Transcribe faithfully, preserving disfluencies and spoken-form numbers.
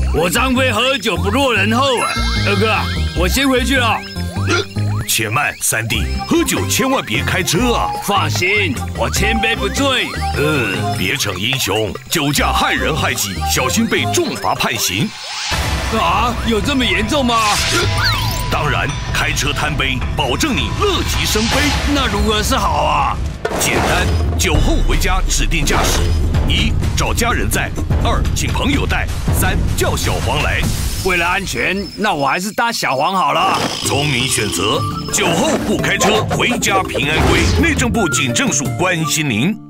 我张飞喝酒不落人后啊，二哥啊，我先回去了。 且慢，三弟，喝酒千万别开车啊！ 放心，我千杯不醉。 嗯，别逞英雄，酒驾害人害己，小心被重罚判刑。 啊，有这么严重吗？ 当然，开车贪杯，保证你乐极生悲。 那如何是好啊？ 简单，酒后回家指定驾驶：一，找家人载；二，请朋友带；三，叫小黄来。 为了安全，那我还是搭小黄好了。 聪明选择，酒后不开车，回家平安归。内政部警政署关心您。